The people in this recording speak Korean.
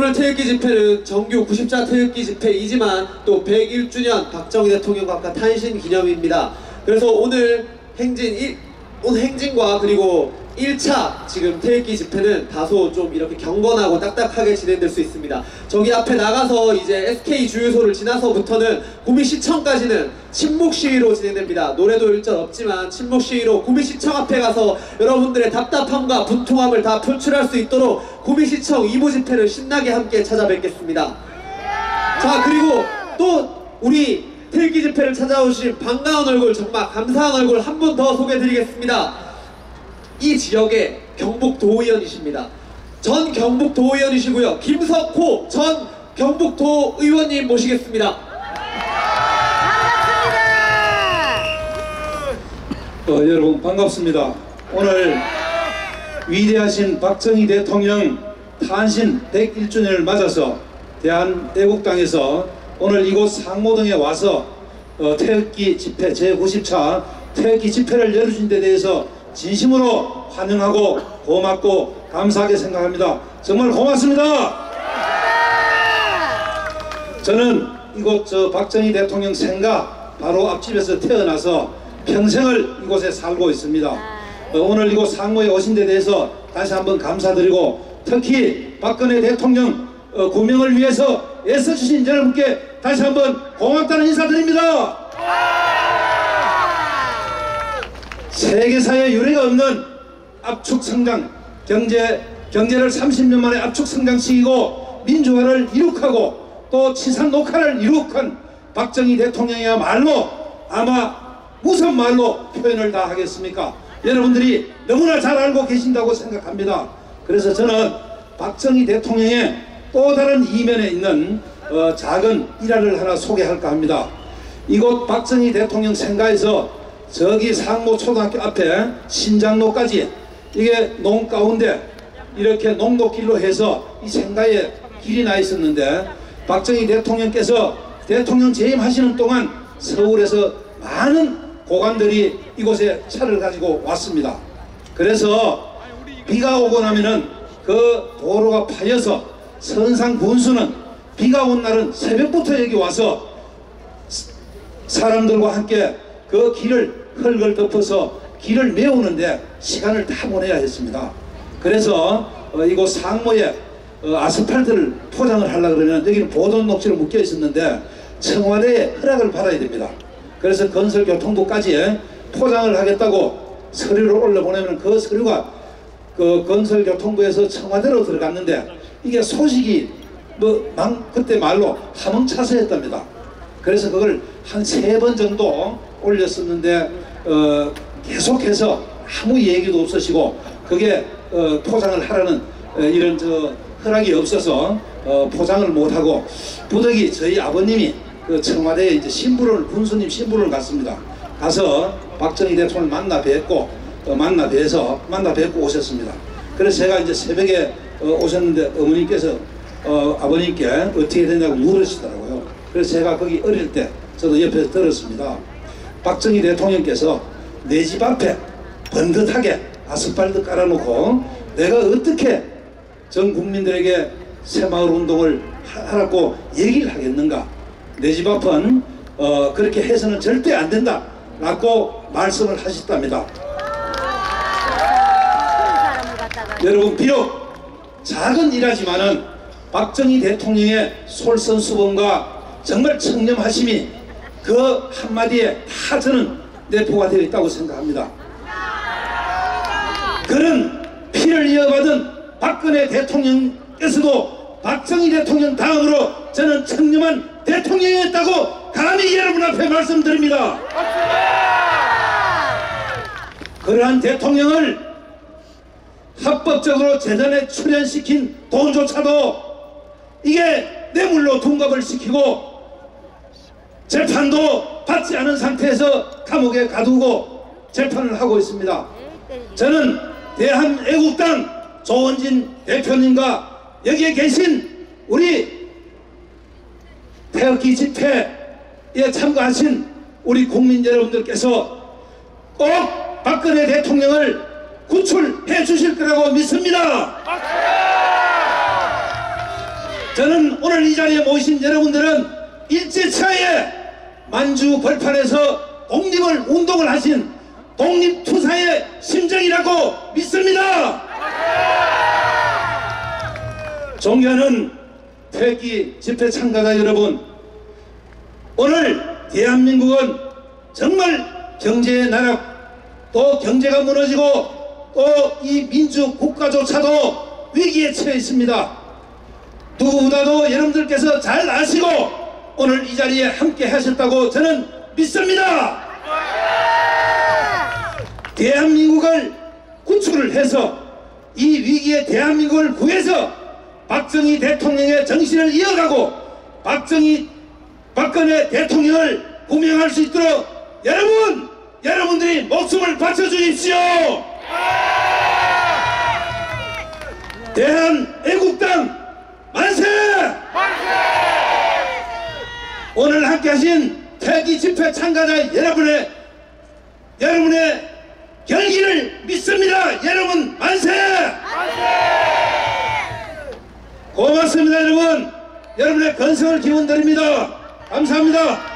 오늘 태극기 집회는 정규 90자 태극기 집회이지만 또 101주년 박정희 대통령 각하 탄신 기념입니다. 그래서 오늘 행진과 그리고 1차 지금 태극기 집회는 다소 좀 이렇게 경건하고 딱딱하게 진행될 수 있습니다. 저기 앞에 나가서 이제 SK 주유소를 지나서부터는 구미시청까지는 침묵시위로 진행됩니다. 노래도 일절 없지만 침묵시위로 구미시청 앞에 가서 여러분들의 답답함과 분통함을 다 표출할 수 있도록 구미시청 2부 집회를 신나게 함께 찾아뵙겠습니다. 자, 그리고 또 우리 태극기 집회를 찾아오신 반가운 얼굴, 정말 감사한 얼굴 한 분 더 소개해드리겠습니다. 이 지역의 경북도의원이십니다. 전 경북도의원이시고요. 김석호 전 경북도 의원님 모시겠습니다. 여러분 반갑습니다. 오늘 위대하신 박정희 대통령 탄신 101주년을 맞아서 대한애국당에서 오늘 이곳 상모동에 와서 태극기 집회 제90차 태극기 집회를 열어준 데 대해서 진심으로 환영하고 고맙고 감사하게 생각합니다. 정말 고맙습니다. 저는 이곳 박정희 대통령 생가 바로 앞집에서 태어나서 평생을 이곳에 살고 있습니다. 오늘 이곳 상모에 오신 데 대해서 다시 한번 감사드리고 특히 박근혜 대통령 구명을 위해서 애써주신 여러분께 다시 한번 고맙다는 인사드립니다. 세계사에 유례가 없는 압축성장, 경제를 30년 만에 압축성장시키고 민주화를 이룩하고 또 치산 녹화를 이룩한 박정희 대통령이야말로 아마 무슨 말로 표현을 다 하겠습니까? 여러분들이 너무나 잘 알고 계신다고 생각합니다. 그래서 저는 박정희 대통령의 또 다른 이면에 있는 작은 일화를 하나 소개할까 합니다. 이곳 박정희 대통령 생가에서 저기 상모초등학교 앞에 신장로까지 이게 농 가운데 이렇게 농도길로 해서 이 생가에 길이 나 있었는데 박정희 대통령께서 대통령 재임하시는 동안 서울에서 많은 고관들이 이곳에 차를 가지고 왔습니다. 그래서 비가 오고 나면은 그 도로가 파여서 선상 군수는 비가 온 날은 새벽부터 여기 와서 사람들과 함께 그 길을 흙을 덮어서 길을 메우는데 시간을 다 보내야 했습니다. 그래서 이곳 상모에 아스팔트를 포장을 하려고 그러면 여기는 보존 녹지로 묶여 있었는데 청와대에 허락을 받아야 됩니다. 그래서 건설교통부까지 포장을 하겠다고 서류를 올려보내면 그 서류가 그 건설교통부에서 청와대로 들어갔는데 이게 소식이 그때 말로 함흥차사였답니다. 그래서 그걸 한 3번 정도 올렸었는데 계속해서 아무 얘기도 없으시고 그게 포장을 하라는 이런 허락이 없어서 포장을 못하고 부득이 저희 아버님이 그 청와대에 이제 군수님 신부를 갔습니다. 가서 박정희 대통령을 만나 뵙고 오셨습니다. 그래서 제가 이제 새벽에 오셨는데 어머님께서 아버님께 어떻게 되냐고 물으시더라고요. 그래서 제가 거기 어릴 때 저도 옆에서 들었습니다. 박정희 대통령께서 내 집 앞에 번듯하게 아스팔트 깔아놓고 내가 어떻게 전 국민들에게 새마을 운동을 하라고 얘기를 하겠는가. 내 집 앞은 그렇게 해서는 절대 안 된다 라고 말씀을 하셨답니다. 여러분 비록 작은 일하지만은 박정희 대통령의 솔선수범과 정말 청렴하심이 그 한마디에 다 저는 내포가 되어 있다고 생각합니다. 그런 피를 이어받은 박근혜 대통령께서도 박정희 대통령 다음으로 저는 청렴한 대통령이었다고 감히 여러분 앞에 말씀드립니다. 그러한 대통령을 합법적으로 재단에 출연시킨 돈조차도 이게 뇌물로 둔갑을 시키고 재판도 받지 않은 상태에서 감옥에 가두고 재판을 하고 있습니다. 저는 대한애국당 조원진 대표님과 여기에 계신 우리 태극기 집회에 참가하신 우리 국민 여러분들께서 꼭 박근혜 대통령을 구출해 주실 거라고 믿습니다. 저는 오늘 이 자리에 모이신 여러분들은 일제차에 만주 벌판에서 독립을 운동을 하신 독립투사의 심정이라고 믿습니다. 존경하는 태극기 집회 참가자 여러분, 오늘 대한민국은 정말 경제의 나락, 또 경제가 무너지고 또 이 민주 국가조차도 위기에 처해 있습니다. 누구보다도 여러분들께서 잘 아시고 오늘 이 자리에 함께 하셨다고 저는 믿습니다. 대한민국을 구출을 해서 이 위기의 대한민국을 구해서 박정희 대통령의 정신을 이어가고 박근혜 대통령을 구명할 수 있도록 여러분들이 목숨을 바쳐주십시오. 대한애국당 만세! 오늘 함께하신 태극기 집회 참가자 여러분의 결기를 믿습니다. 여러분 만세! 고맙습니다. 여러분, 여러분의 건승을 기원드립니다. 감사합니다.